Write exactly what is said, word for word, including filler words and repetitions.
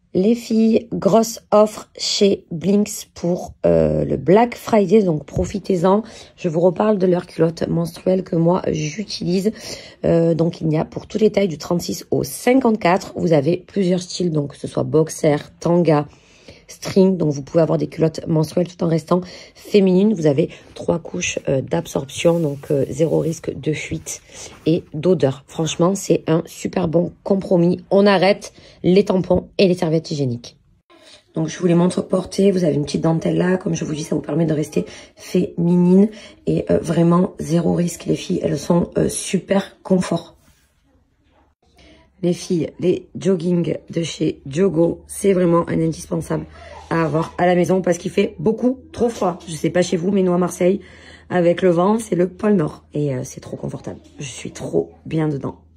Les filles, grosse offre chez Blinks pour euh, le Black Friday, donc profitez-en. Je vous reparle de leur culotte menstruelle que moi j'utilise. Euh, donc il y a pour toutes les tailles du trente-six au cinquante-quatre. Vous avez plusieurs styles, donc que ce soit boxer, tanga, string. Donc vous pouvez avoir des culottes menstruelles tout en restant féminines. Vous avez trois couches euh, d'absorption, donc euh, zéro risque de fuite et d'odeur. Franchement, c'est un super bon compromis. On arrête les tampons et les serviettes hygiéniques. Donc je vous les montre portées. Vous avez une petite dentelle là, comme je vous dis, ça vous permet de rester féminine et euh, vraiment zéro risque. Les filles, elles sont euh, super confort. Les filles, les jogging de chez Jogo, c'est vraiment un indispensable à avoir à la maison parce qu'il fait beaucoup trop froid. Je sais pas chez vous, mais nous à Marseille, avec le vent, c'est le pôle Nord et euh, c'est trop confortable. Je suis trop bien dedans.